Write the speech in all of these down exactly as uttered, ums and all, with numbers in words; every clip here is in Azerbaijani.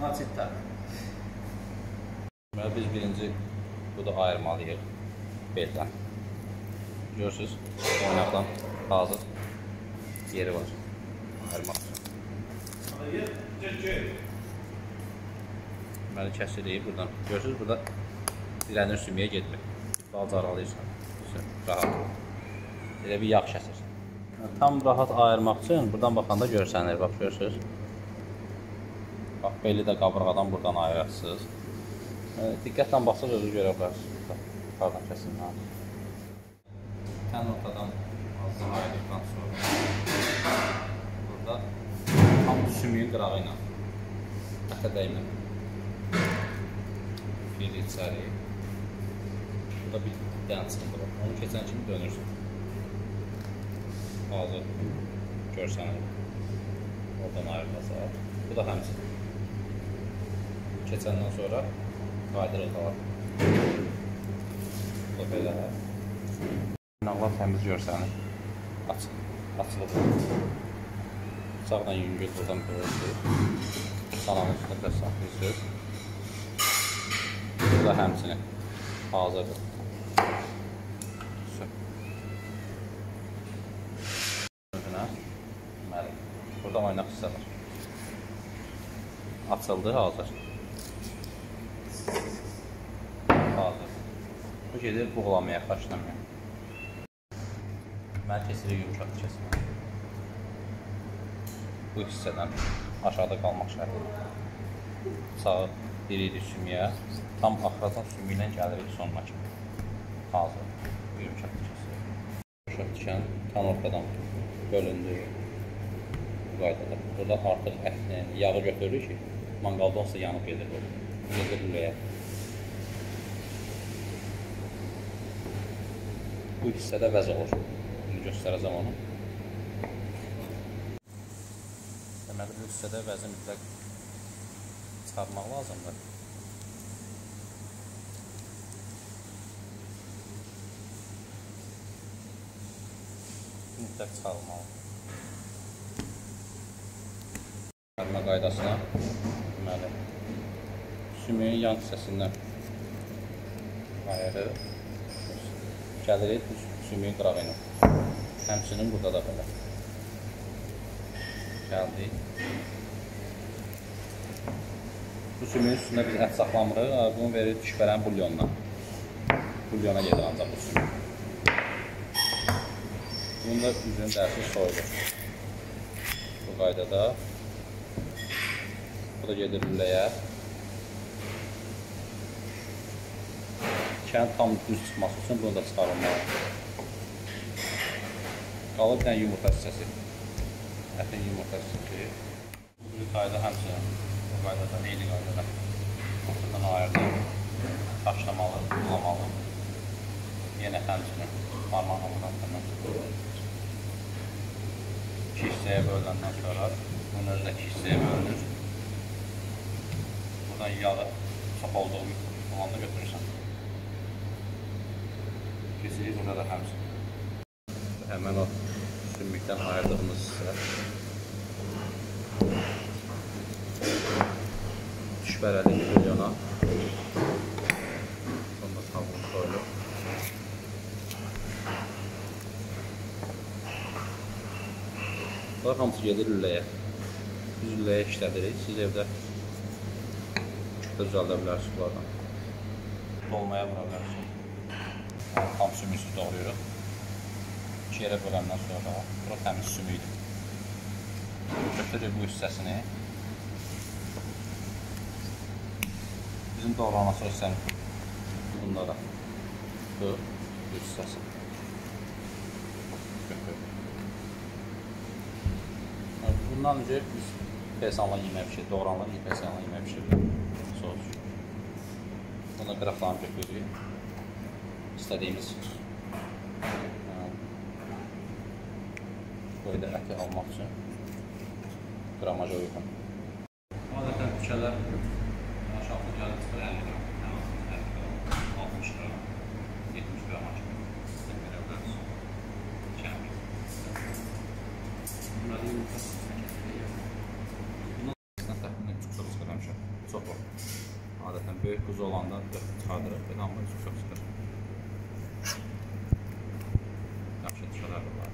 Açıqdır. Biz birinci bu da ayırmalıyıq beldən. Görürsünüz, oynaqdan hazır yeri var. Ayırmaq üçün. Deməli kəsirik buradan. Görürsünüz, burada dirənir sümüyə getmir. Balca aralıyırsan. Rahat. Elə bir yağ kəsir. Tam rahat ayırmaq üçün buradan baxanda görsənir. Bax, görürsünüz. Bax, beli də qabırğadan buradan ayırırsınız. Diqqətlə baxsaq özü görə bilərsiniz. Yuxarıdan kəsinlər. Tən ortadan azca ayırdıqdan sonra burada tam sümüyün qırağı ilə ətə dəymir. Bir içəri. Burada bir dənə çıxılır. Onu keçən kimi dönürsün. Hazır görsənir. Oradan ayrılacaq. Bu da həmçin. Keçəndən sonra qaydırıq qalar. Bu da belə. Dırnaqlar təmiz görsənir. Açılır. Bıçaqla yüngül buradan bölürsünüz. Salanın üstündə biraz saxlayırsınız. Bu da həmçinin hazırdır. Burada oynaq hissələr. Açıldı, hazır. Hazır. Bu gedir buğulamaya, xaçlamaya. Mən kesirik yumuşaq kəsmə. Bu hissədən aşağıda qalmaq şərtidir. Sağı diririk sümüyə. Tam axıradan sümü ilə gəlirik sonuna kimi. Hazır. Bu yumuşaq kəsirik. Yumuşaq tikən tam ortadan bölündü. Bu qaydada. Burada artıq ətini, yağı götürürük ki, manqalda olsa yanıb gedir. Gedir lüləyə. Bu hissədə vəz olur. Bunu göstərəcəm onu. Deməli, bu hissədə vəzi mütləq çıxarmaq lazımdır. Mütləq çıxarılmalı. Çıxarma qaydasına deməli, sümüyün yan hissəsindən ayırır. Gəlirik sümüyün qırağı ilə. Həmçinin burada da belə. Gəldik. Bu sümüyün üstündə biz ət saxlamırıq. Bunu verir düşbərən bulyonla. Bulyona gedir ancaq bu sümüyün. Bunda üzün dərsi soyulur. Bu qaydada. Bu da gedir lüləyə. Kənd tam düz çıxması üçün bunu da çıxarılmalı. Qalıb bir dənə yumurta hissəsi. Ətin yumurta hissəsi. Bu qayda həmçinin. Bu qaydada eyni qaydada. Ortadan ayırdım. Taşlamalı, bulamalı. Yenə həmçinin parmağımın altından. İki hissəyə bölündən sonra bunun özü də iki hissəyə bölünür. Buradan yağı çox olduğu olanda götürürsən. Kesirik, burada da həmçin. Həmən o sümükdən ayırdığımız hissə. Düşbərəli bulyona. Sonra tavuğu koyulur. Bunlar hamısı gedir lüləyə. Biz lüləyə işlədirik. Siz evdə düzəldə bilərsiniz bunlardan. Dolmaya vura bilərsiniz. Tam sümüksüz doğrayırıq. İki yerə böləndən sonra bura təmiz sümükdür. Götürürük bu hissəsini. Bizim doğranması hissəmiz bunlara. Bu hissəsi. Götürürük. Bundan öncə biz pesanla yemək pişiririk, doğranla pesanla yemək pişiririk. Sos. Buna qıraqlarını götürürük. İstədiyimiz boyda əti almaq üçün qramaja uyğun. Adətən tükələr aşağıda gəlib çıxır əlli qram, altmış qram, yetmiş qrama kimi. Sizdən görə bilərsiniz. Kəmir. Bunları yumurta sizdən kəsilir. Bundan təxminən üç qram çıxıram. Quz olanda çıxardırıq, belə amma çox çıxır. Yaxşı çıxar bunlar.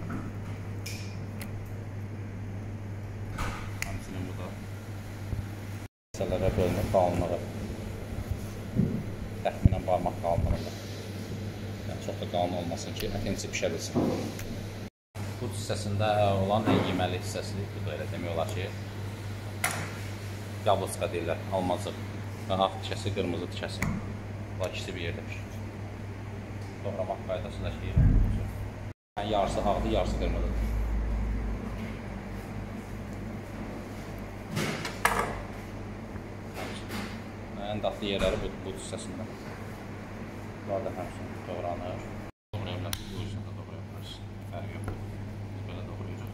Həmçinin bu da hissələrə bölünür qalınlığı. Təxminən barmaq qalınlığında. Yəni çox da qalın olmasın ki, ətin içi pişə bilsin. But hissəsində olan ən yeməli hissəsi budur, elə demək olar ki, yablıçqa deyirlər, almacıq. Ağ tikəsi, qırmızı tikəsi. Bunlar ikisi bir yerdə pişir. Doğramaq qaydasındakı yer. Yəni yarısı ağdır, yarısı qırmızıdır. Ən dadlı yerləri budur, but hissəsində. Bunlar da həmçinin doğranır. Doğraya bilərsiniz, bu yüzden də doğraya bilərsiniz. Fərq yoxdur. Biz belə doğrayacaq.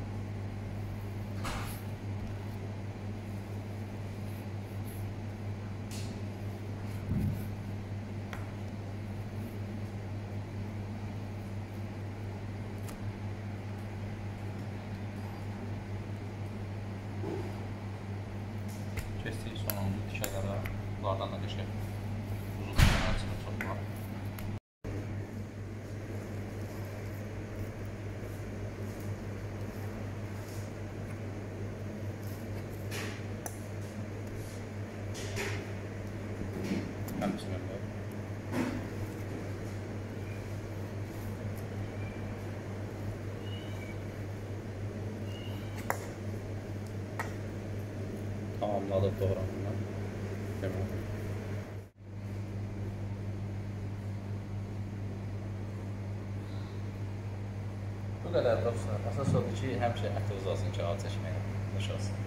Kestiği sonunda tikələrə, bunlardan da qəşəng uzun açılır çoxlar. Həmçinin bu. Tamamladık doğramını. Demək. Bu qədər dostlar. Əsas odur ki, həmişə ətiniz olsun ki, ağ çəkməyə. Xoş olsun.